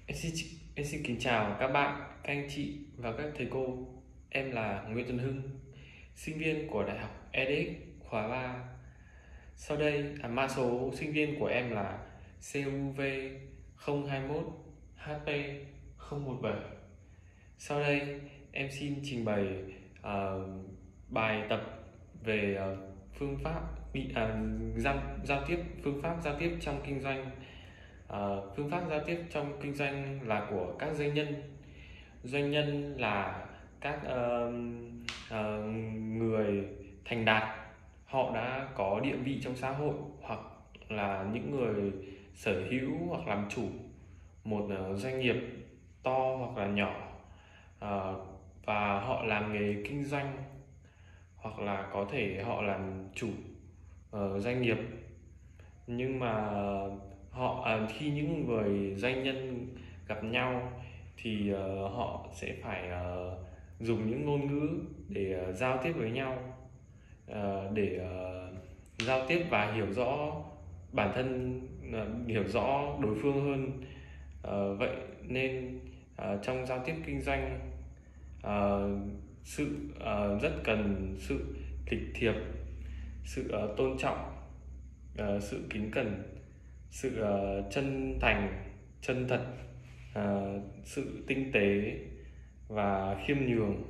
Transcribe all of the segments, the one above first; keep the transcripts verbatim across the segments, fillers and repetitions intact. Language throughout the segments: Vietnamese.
Em xin, em xin kính chào các bạn, các anh chị và các thầy cô. Em là Nguyễn Tuấn Hưng, sinh viên của Đại học e đê ích khóa ba. Sau đây, à, mã số sinh viên của em là xê u vê không hai mốt hát pê không một bảy. Sau đây, em xin trình bày uh, bài tập về uh, phương pháp uh, giao, giao tiếp, phương pháp giao tiếp trong kinh doanh. Uh, phương pháp giao tiếp trong kinh doanh là của các doanh nhân. Doanh nhân là các uh, uh, người thành đạt, họ đã có địa vị trong xã hội, hoặc là những người sở hữu hoặc làm chủ một uh, doanh nghiệp to hoặc là nhỏ, uh, và họ làm nghề kinh doanh, hoặc là có thể họ làm chủ uh, doanh nghiệp. Nhưng mà họ à, khi những người doanh nhân gặp nhau thì uh, họ sẽ phải uh, dùng những ngôn ngữ để uh, giao tiếp với nhau, uh, để uh, giao tiếp và hiểu rõ bản thân, uh, hiểu rõ đối phương hơn. Uh, vậy nên uh, trong giao tiếp kinh doanh, uh, sự uh, rất cần sự lịch thiệp, sự uh, tôn trọng, uh, sự kính cẩn, sự uh, chân thành, chân thật, uh, sự tinh tế và khiêm nhường.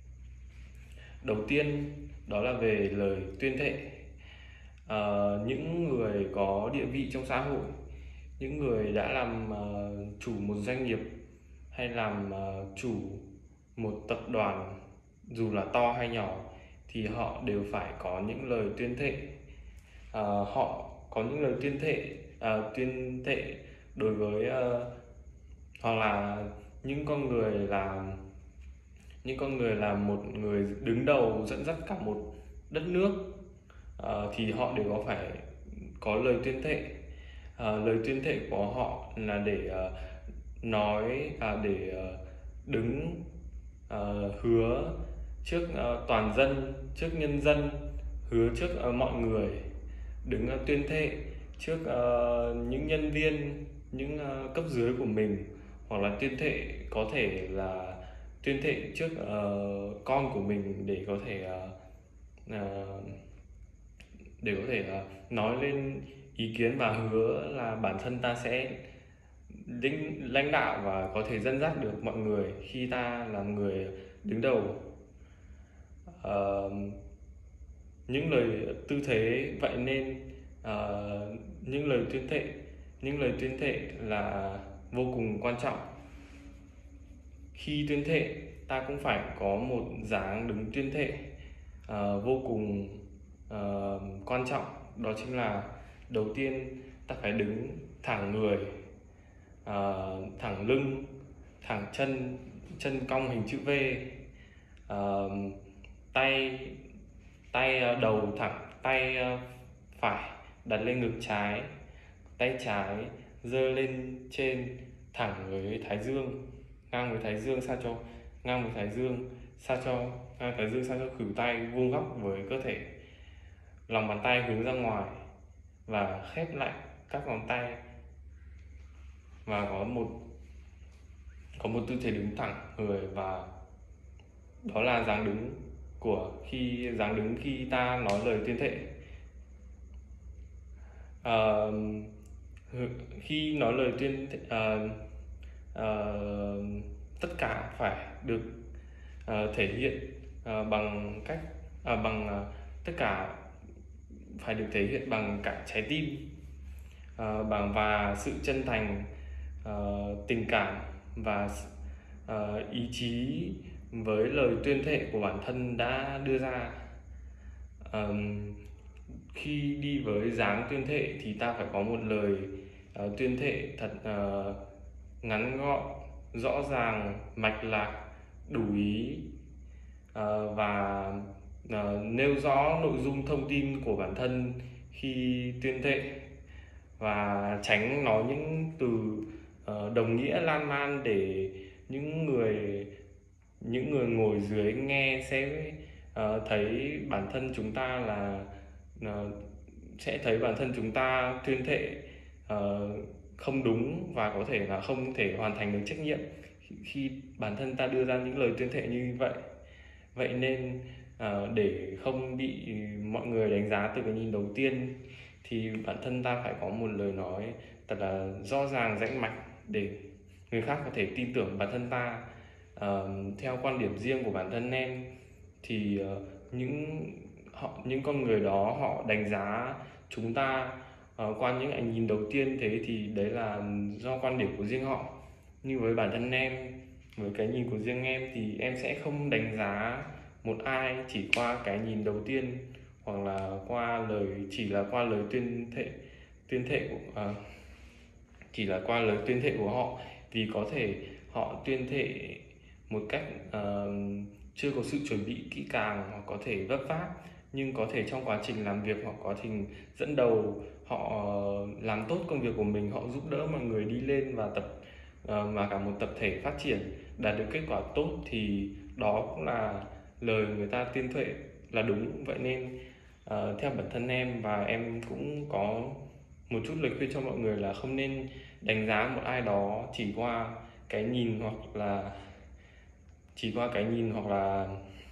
Đầu tiên đó là về lời tuyên thệ. Uh, những người có địa vị trong xã hội, những người đã làm uh, chủ một doanh nghiệp hay làm uh, chủ một tập đoàn, dù là to hay nhỏ, thì họ đều phải có những lời tuyên thệ. Uh, họ có những lời tuyên thệ uh, tuyên thệ đối với uh, hoặc là những con người là những con người là một người đứng đầu dẫn dắt cả một đất nước, uh, thì họ đều có phải có lời tuyên thệ. Uh, lời tuyên thệ của họ là để uh, nói à, để uh, đứng uh, hứa trước uh, toàn dân, trước nhân dân, hứa trước uh, mọi người, đứng uh, tuyên thệ trước uh, những nhân viên, những uh, cấp dưới của mình, hoặc là tuyên thệ có thể là tuyên thệ trước uh, con của mình, để có thể uh, uh, để có thể uh, nói lên ý kiến và hứa là bản thân ta sẽ lãnh đạo và có thể dẫn dắt được mọi người khi ta là người đứng đầu. Uh, những lời tư thế vậy nên uh, những lời tuyên thệ những lời tuyên thệ là vô cùng quan trọng. Khi tuyên thệ, ta cũng phải có một dáng đứng tuyên thệ uh, vô cùng uh, quan trọng. Đó chính là đầu tiên ta phải đứng thẳng người, uh, thẳng lưng, thẳng chân, chân cong hình chữ V, uh, tay tay uh, đầu thẳng, tay uh, phải đặt lên ngực trái, tay trái giơ lên trên thẳng với thái dương, ngang với thái dương sao cho ngang với thái dương sao cho ngang thái dương sao cho khuỷu tay vuông góc với cơ thể, lòng bàn tay hướng ra ngoài và khép lại các ngón tay, và có một có một tư thế đứng thẳng người. Và đó là dáng đứng của khi dáng đứng khi ta nói lời tuyên thệ. Uh, khi nói lời tuyên thệ, uh, uh, tất cả phải được uh, thể hiện uh, bằng cách uh, bằng uh, tất cả phải được thể hiện bằng cả trái tim, uh, bằng và sự chân thành, uh, tình cảm và uh, ý chí với lời tuyên thệ của bản thân đã đưa ra. Um, khi đi với dáng tuyên thệ thì ta phải có một lời uh, tuyên thệ thật uh, ngắn gọn, rõ ràng, mạch lạc, đủ ý, uh, và uh, nêu rõ nội dung thông tin của bản thân khi tuyên thệ, và tránh nói những từ uh, đồng nghĩa lan man để những người những người ngồi dưới nghe sẽ uh, thấy bản thân chúng ta là uh, sẽ thấy bản thân chúng ta tuyên thệ uh, không đúng và có thể là không thể hoàn thành được trách nhiệm khi bản thân ta đưa ra những lời tuyên thệ như vậy. Vậy nên uh, để không bị mọi người đánh giá từ cái nhìn đầu tiên thì bản thân ta phải có một lời nói thật là rõ ràng rành mạch để người khác có thể tin tưởng bản thân ta. Uh, theo quan điểm riêng của bản thân em thì uh, những họ những con người đó họ đánh giá chúng ta uh, qua những ánh nhìn đầu tiên, thế thì đấy là do quan điểm của riêng họ. Như với bản thân em, với cái nhìn của riêng em thì em sẽ không đánh giá một ai chỉ qua cái nhìn đầu tiên, hoặc là qua lời chỉ là qua lời tuyên thệ tuyên thệ của, à, chỉ là qua lời tuyên thệ của họ, vì có thể họ tuyên thệ một cách uh, chưa có sự chuẩn bị kỹ càng, hoặc có thể vấp váp, nhưng có thể trong quá trình làm việc hoặc quá trình dẫn đầu họ làm tốt công việc của mình, họ giúp đỡ mọi người đi lên và tập uh, và cả một tập thể phát triển đạt được kết quả tốt, thì đó cũng là lời người ta tuyên thệ là đúng. Vậy nên uh, theo bản thân em, và em cũng có một chút lời khuyên cho mọi người là không nên đánh giá một ai đó chỉ qua cái nhìn, hoặc là chỉ qua cái nhìn hoặc là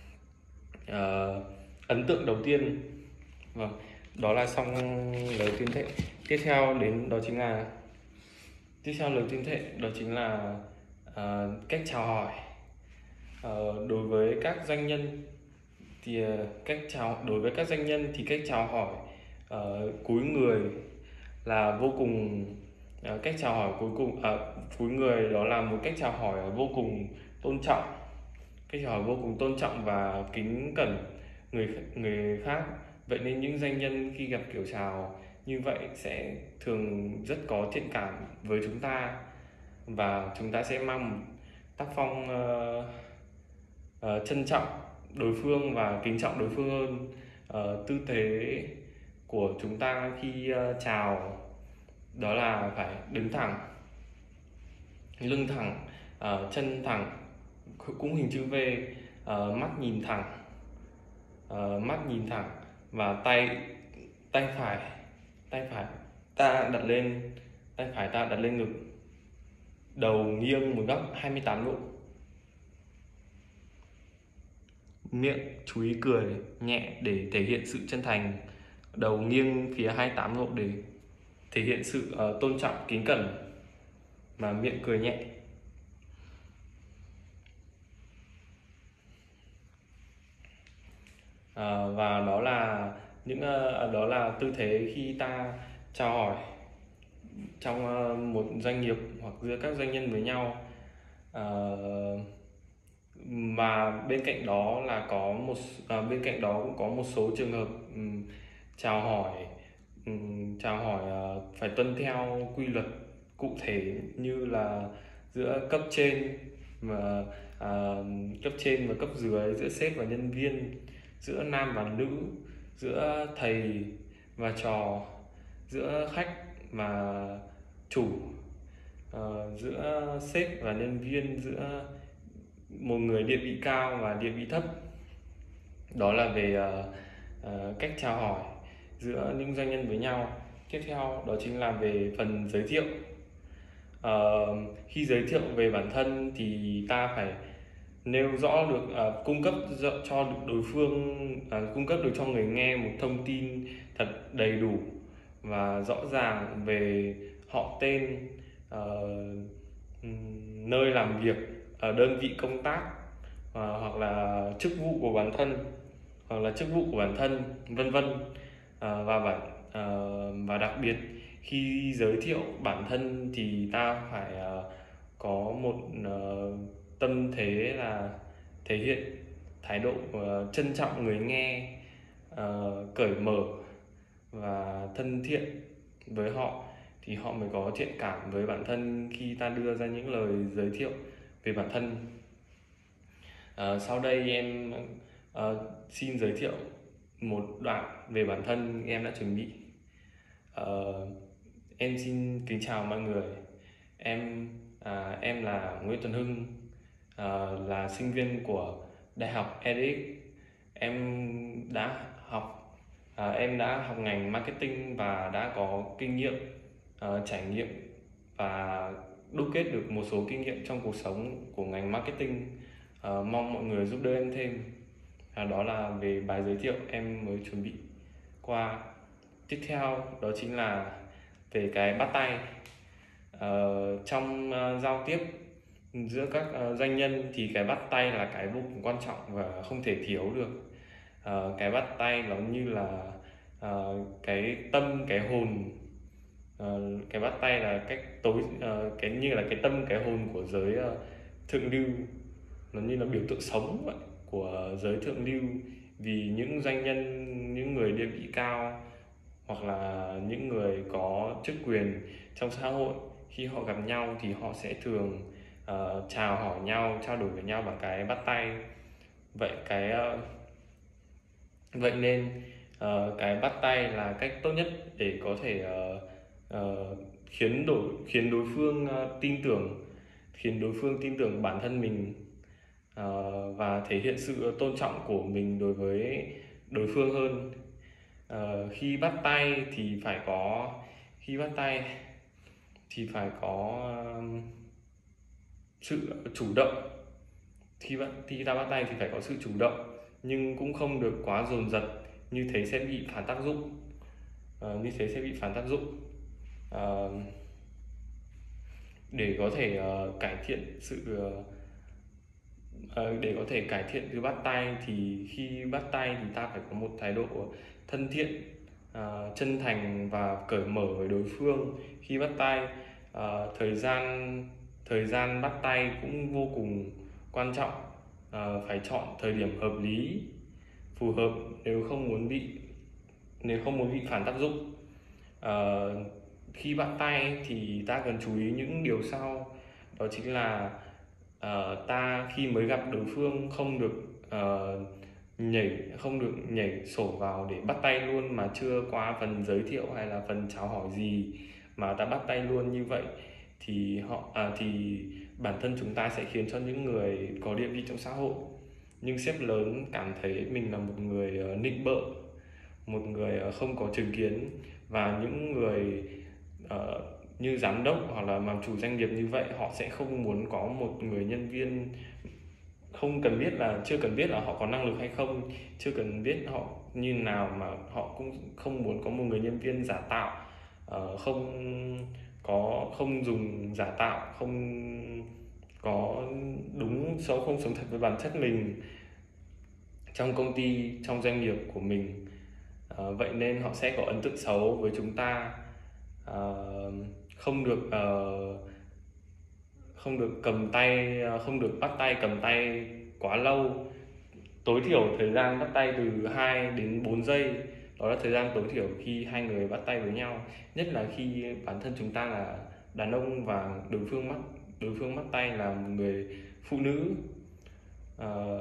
uh, ấn tượng đầu tiên. Vâng, đó là xong lời tuyên thệ. Tiếp theo đến đó chính là tiếp theo lời tuyên thệ đó chính là uh, cách chào hỏi. Uh, đối với các doanh nhân thì uh, cách chào đối với các doanh nhân thì cách chào hỏi uh, cúi người là vô cùng uh, cách chào hỏi cuối cùng uh, cúi người đó là một cách chào hỏi vô cùng tôn trọng, cách chào hỏi vô cùng tôn trọng và kính cẩn người người khác. Vậy nên những doanh nhân khi gặp kiểu chào như vậy sẽ thường rất có thiện cảm với chúng ta, và chúng ta sẽ mang tác phong uh, uh, trân trọng đối phương và kính trọng đối phương hơn. Uh, tư thế của chúng ta khi uh, chào đó là phải đứng thẳng, lưng thẳng, uh, chân thẳng, cũng hình chữ V, uh, mắt nhìn thẳng, uh, mắt nhìn thẳng và tay tay phải tay phải ta đặt lên tay phải ta đặt lên ngực, đầu nghiêng một góc hai mươi tám độ, miệng chú ý cười nhẹ để thể hiện sự chân thành, đầu nghiêng phía hai mươi tám độ để thể hiện sự uh, tôn trọng kính cẩn, và miệng cười nhẹ. À, và đó là những uh, đó là tư thế khi ta chào hỏi trong uh, một doanh nghiệp hoặc giữa các doanh nhân với nhau. Uh, mà bên cạnh đó là có một uh, bên cạnh đó cũng có một số trường hợp um, chào hỏi um, chào hỏi uh, phải tuân theo quy luật cụ thể, như là giữa cấp trên và uh, cấp trên và cấp dưới, giữa sếp và nhân viên, giữa nam và nữ, giữa thầy và trò, giữa khách và chủ, uh, giữa sếp và nhân viên, giữa một người địa vị cao và địa vị thấp. Đó là về uh, uh, cách chào hỏi giữa những doanh nhân với nhau. Tiếp theo đó chính là về phần giới thiệu. Uh, khi giới thiệu về bản thân thì ta phải nêu rõ được, uh, cung cấp cho được đối phương uh, cung cấp được cho người nghe một thông tin thật đầy đủ và rõ ràng về họ, tên, uh, nơi làm việc, ở uh, đơn vị công tác, uh, hoặc là chức vụ của bản thân hoặc là chức vụ của bản thân vân vân. Uh, và bản uh, và đặc biệt khi giới thiệu bản thân thì ta phải uh, có một uh, tâm thế là thể hiện thái độ uh, trân trọng người nghe, uh, cởi mở và thân thiện với họ, thì họ mới có thiện cảm với bản thân khi ta đưa ra những lời giới thiệu về bản thân. Uh, sau đây em uh, xin giới thiệu một đoạn về bản thân em đã chuẩn bị. Uh, em xin kính chào mọi người. Em à, em là Nguyễn Tuấn Hưng, à, là sinh viên của Đại học edX. Em đã học à, em đã học ngành marketing và đã có kinh nghiệm, à, trải nghiệm và đúc kết được một số kinh nghiệm trong cuộc sống của ngành marketing. uh, Mong mọi người giúp đỡ em thêm. À, đó là về bài giới thiệu em mới chuẩn bị qua. Tiếp theo đó chính là về cái bắt tay. uh, Trong uh, giao tiếp giữa các uh, doanh nhân thì cái bắt tay là cái vô cùng quan trọng và không thể thiếu được. uh, Cái bắt tay nó như là uh, cái tâm, cái hồn. uh, Cái bắt tay là cách tối uh, cái như là cái tâm, cái hồn của giới uh, thượng lưu. Nó như là biểu tượng sống vậy của giới thượng lưu. Vì những doanh nhân, những người địa vị cao hoặc là những người có chức quyền trong xã hội, khi họ gặp nhau thì họ sẽ thường uh, chào hỏi nhau, trao đổi với nhau bằng cái bắt tay. Vậy cái uh, vậy nên uh, cái bắt tay là cách tốt nhất để có thể uh, uh, khiến đối khiến đối phương uh, tin tưởng khiến đối phương tin tưởng bản thân mình, uh, và thể hiện sự tôn trọng của mình đối với đối phương hơn. Uh, khi bắt tay thì phải có khi bắt tay thì phải có um, sự chủ động. Khi bạn khi ta bắt tay thì phải có sự chủ động, nhưng cũng không được quá dồn dập, như thế sẽ bị phản tác dụng. Uh, như thế sẽ bị phản tác dụng. Uh, để có thể uh, cải thiện sự uh, uh, để có thể cải thiện sự bắt tay thì khi bắt tay thì ta phải có một thái độ thân thiện, uh, chân thành và cởi mở với đối phương. Khi bắt tay, uh, thời gian thời gian bắt tay cũng vô cùng quan trọng. Uh, phải chọn thời điểm hợp lý, phù hợp nếu không muốn bị nếu không muốn bị phản tác dụng. Uh, khi bắt tay thì ta cần chú ý những điều sau. Đó chính là uh, ta khi mới gặp đối phương không được uh, nhảy không được nhảy sổ vào để bắt tay luôn mà chưa qua phần giới thiệu hay là phần chào hỏi gì, mà ta bắt tay luôn như vậy thì họ à, thì bản thân chúng ta sẽ khiến cho những người có địa vị trong xã hội, nhưng sếp lớn cảm thấy mình là một người uh, nịnh bợ, một người uh, không có chứng kiến. Và những người uh, như giám đốc hoặc là làm chủ doanh nghiệp như vậy, họ sẽ không muốn có một người nhân viên, không cần biết là chưa cần biết là họ có năng lực hay không, chưa cần biết họ như nào, mà họ cũng không muốn có một người nhân viên giả tạo, uh, không có không dùng giả tạo, không có đúng sống không sống thật với bản chất mình trong công ty, trong doanh nghiệp của mình. Uh, vậy nên họ sẽ có ấn tượng xấu với chúng ta. Uh, không được uh, không được cầm tay không được bắt tay cầm tay quá lâu. Tối thiểu thời gian bắt tay từ hai đến bốn giây, đó là thời gian tối thiểu khi hai người bắt tay với nhau, nhất là khi bản thân chúng ta là đàn ông và đối phương bắt đối phương bắt tay là một người phụ nữ. uh,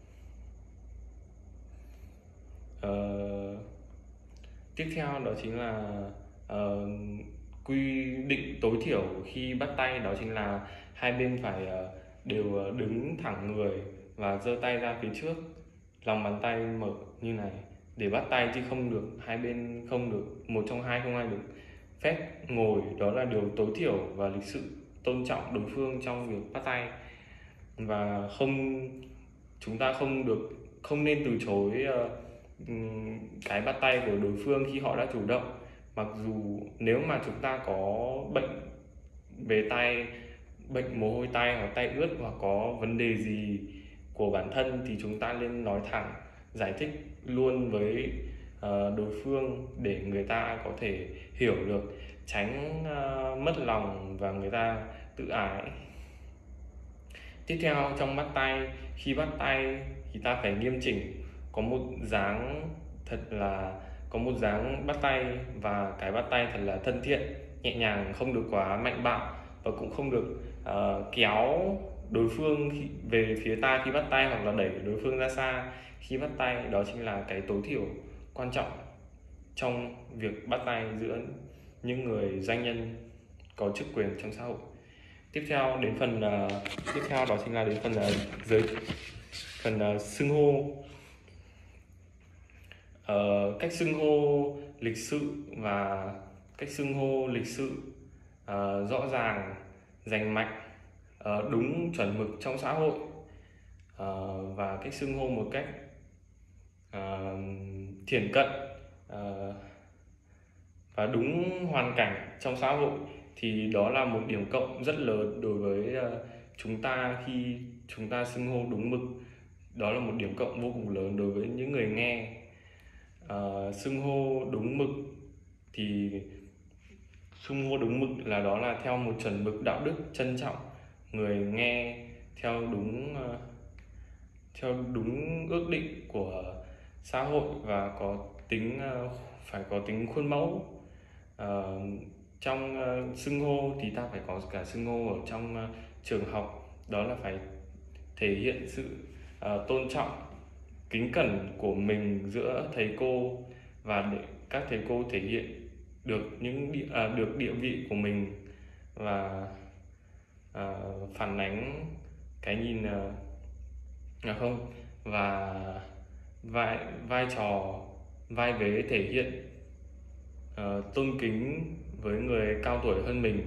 uh, tiếp theo đó chính là uh, quy định tối thiểu khi bắt tay, đó chính là hai bên phải uh, đều đứng thẳng người và giơ tay ra phía trước, lòng bàn tay mở như này để bắt tay, chứ không được hai bên không được một trong hai không ai được phép ngồi. Đó là điều tối thiểu và lịch sự tôn trọng đối phương trong việc bắt tay. Và không chúng ta không được không nên từ chối uh, cái bắt tay của đối phương khi họ đã chủ động. Mặc dù nếu mà chúng ta có bệnh về tay, bệnh mồ hôi tay hoặc tay ướt hoặc có vấn đề gì của bản thân thì chúng ta nên nói thẳng, giải thích luôn với uh, đối phương để người ta có thể hiểu được, tránh uh, mất lòng và người ta tự ái. Tiếp theo, trong bắt tay, khi bắt tay thì ta phải nghiêm chỉnh, có một dáng thật là có một dáng bắt tay và cái bắt tay thật là thân thiện, nhẹ nhàng, không được quá mạnh bạo và cũng không được uh, kéo đối phương khi, về phía ta khi bắt tay hoặc là đẩy đối phương ra xa khi bắt tay. Đó chính là cái tối thiểu quan trọng trong việc bắt tay giữa những người doanh nhân có chức quyền trong xã hội. Tiếp theo đến phần uh, tiếp theo đó chính là đến phần uh, giới phần uh, xưng hô. Uh, cách xưng hô lịch sự và cách xưng hô lịch sự uh, rõ ràng, rành mạch, uh, đúng chuẩn mực trong xã hội, uh, và cách xưng hô một cách uh, thiển cận uh, và đúng hoàn cảnh trong xã hội, thì đó là một điểm cộng rất lớn đối với uh, chúng ta khi chúng ta xưng hô đúng mực. Đó là một điểm cộng vô cùng lớn đối với những người nghe. Uh, xưng hô đúng mực thì xưng hô đúng mực là đó là theo một chuẩn mực đạo đức, trân trọng người nghe theo đúng uh, theo đúng ước định của xã hội và có tính uh, phải có tính khuôn mẫu. Uh, trong uh, xưng hô thì ta phải có cả xưng hô ở trong uh, trường học, đó là phải thể hiện sự uh, tôn trọng, kính cẩn của mình giữa thầy cô, và để các thầy cô thể hiện được những địa, à, được địa vị của mình, và à, phản ánh cái nhìn à, không và vai vai trò vai vế thể hiện uh, tôn kính với người cao tuổi hơn mình.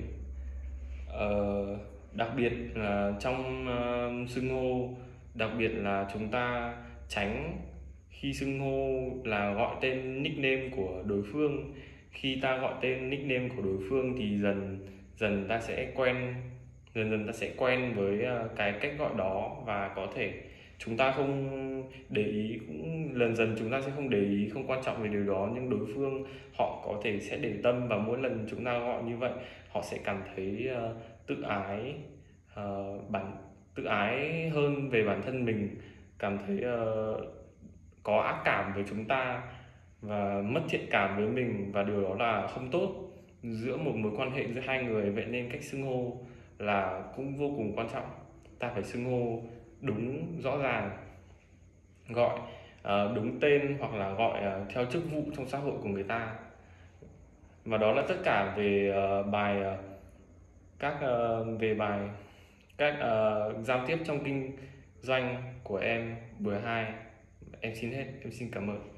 Uh, đặc biệt là trong uh, xưng hô, đặc biệt là chúng ta tránh khi xưng hô là gọi tên nickname của đối phương. Khi ta gọi tên nickname của đối phương thì dần dần ta sẽ quen dần dần ta sẽ quen với cái cách gọi đó, và có thể chúng ta không để ý, cũng lần dần chúng ta sẽ không để ý, không quan trọng về điều đó, nhưng đối phương họ có thể sẽ để tâm, và mỗi lần chúng ta gọi như vậy họ sẽ cảm thấy uh, tự ái uh, bản tự ái hơn về bản thân mình, cảm thấy uh, có ác cảm với chúng ta và mất thiện cảm với mình, và điều đó là không tốt giữa một mối quan hệ giữa hai người. Vậy nên cách xưng hô là cũng vô cùng quan trọng. Ta phải xưng hô đúng, rõ ràng, gọi uh, đúng tên, hoặc là gọi uh, theo chức vụ trong xã hội của người ta. Và đó là tất cả về uh, bài uh, các uh, về bài các uh, giao tiếp trong kinh doanh của em buổi hai. Em xin hết, em xin cảm ơn.